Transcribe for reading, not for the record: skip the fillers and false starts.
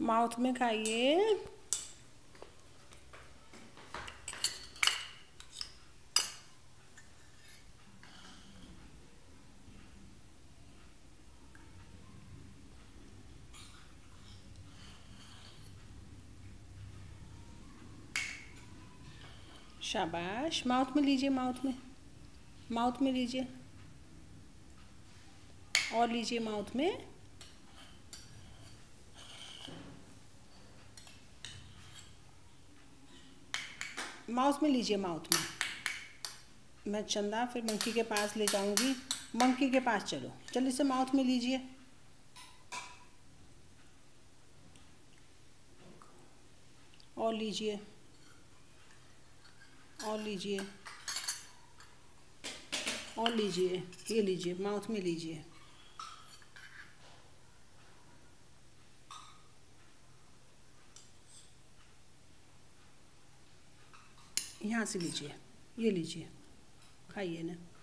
Mouth में खाइए। शाबाश, माउथ में लीजिए, माउथ में लीजिए, और लीजिए माउथ में। माउथ में लीजिए, माउथ में। मैं चंदा फिर मंकी के पास ले जाऊंगी। मंकी के पास चलो, जल्दी से माउथ में लीजिए। और लीजिए, और लीजिए, और लीजिए। ये लीजिए, माउथ में लीजिए। यहाँ से लीजिए, ये लीजिए, खाइए ना।